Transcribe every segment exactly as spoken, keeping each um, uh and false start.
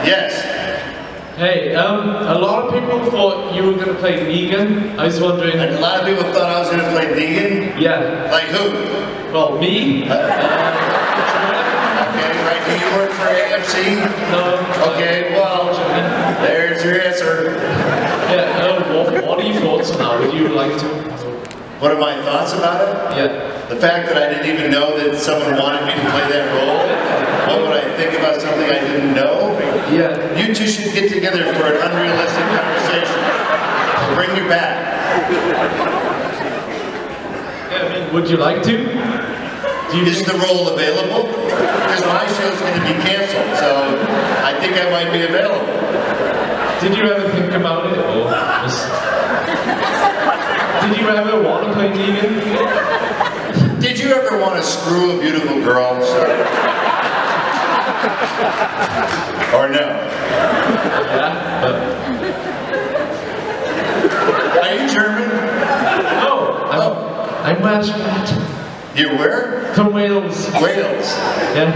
Yes. Hey, um, a lot of people thought you were going to play Negan. I was wondering... And a lot of people thought I was going to play Negan? Yeah. Like who? Well, me. Uh, okay, right, do you work for A M C? No. Okay, well, there's your answer. Yeah, uh, what, what are your thoughts now? Would you like to... What are my thoughts about it? Yeah. The fact that I didn't even know that someone wanted me to play that role? What would I think about something I didn't know? Yeah. You two should get together for an unrealistic conversation. I'll bring you back. Yeah, I mean, would you like to? Do you Is the role available? Because my show's going to be canceled, so I think I might be available. Did you ever think about it? Or just... Did you ever want to play Negan? Did you ever want to screw a beautiful girl, sir? Or no? Yeah, but... Are you German? No, I'm, Oh. I'm Welsh. You're where? From Wales. Wales. Yeah.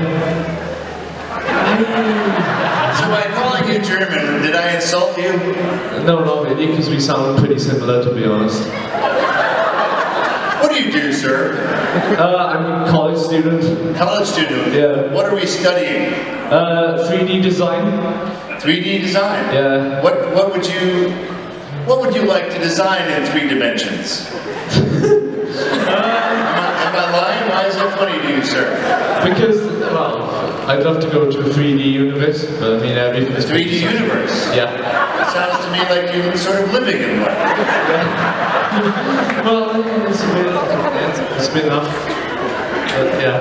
So by calling you German, did I insult you? No, not really, because we sound pretty similar, to be honest. What do you do, sir? Uh, I'm a college student. College student? Yeah. What are we studying? Uh, three D design. three D design? Yeah. What, what would you, what would you like to design in three dimensions? uh, Am I lying? Why is that funny to you, sir? Because, well, I'd love to go to a three D universe, but I mean everything. A three D universe? Yeah. It sounds to me like you're sort of living in one. Yeah. Well, it's a bit, yeah, it's a bit enough. But yeah.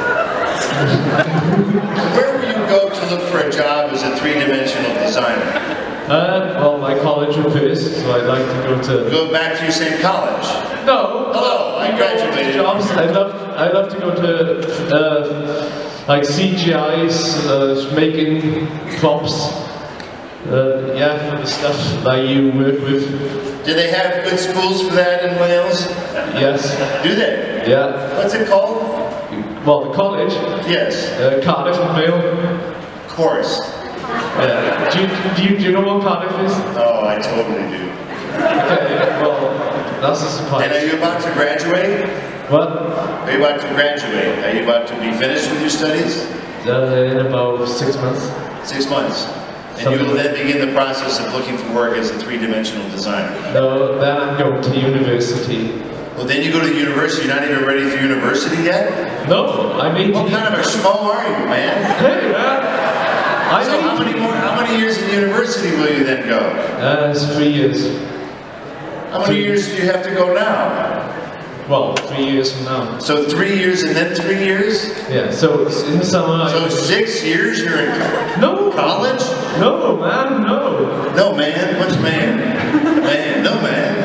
Where will you go to look for a job as a three-dimensional designer? Uh, well, my college refers, so I'd like to go to... Go back to your same college? No! Hello, I graduated. Jobs. I'd love, I'd love to go to, uh, like C G Is, uh, making props. Uh, yeah, for the stuff that you work with. Do they have good schools for that in Wales? Yes. Do they? Yeah. What's it called? Well, the college. Yes. Uh, Cardiff and Vale. Of course. Yeah. Do you, do you, do you know what Cardiff is? Oh, I totally do. Okay, well, that's a surprise. And are you about to graduate? What? Are you about to graduate? Are you about to be finished with your studies? Uh, in about six months. Six months. And you will then begin the process of looking for work as a three-dimensional designer. No, then I'm going to university. Well, then you go to university, you're not even ready for university yet? No, I'm eighteen. What kind of a schmo are you, man? Hey, man! I'm So how many more, how many years in university will you then go? Uh, it's three years. How many years do you have to go now? Well, three years from now. So three years and then three years? Yeah, so in the summer So I... six years you're in No! college? No, man, no! No, man. What's man? Man. No, man.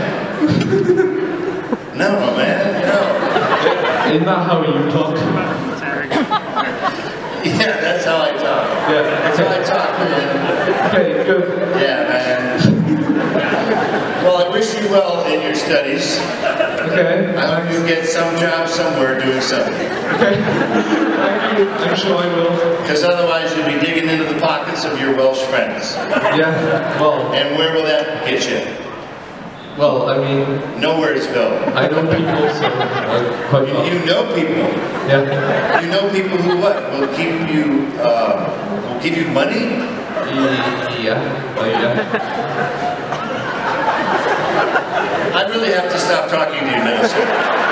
No, man. No. Isn't that how you talk? Yeah, that's how I talk. Yeah, That's how I talk, man. okay, good. Yeah, man. Well, I wish you well in your studies. Okay. I hope you get some job somewhere doing something. Okay. Thank you. I'm sure I will. Because otherwise you'll be digging into the pockets of your Welsh friends. Yeah, well... And where will that get you? Well, I mean... Nowheresville. I know people, so... Uh, quite You, well. you know people. Yeah. You know people who what? Will keep you, uh, will give you money? Yeah. Oh, yeah. I really have to stop talking to you now, sir.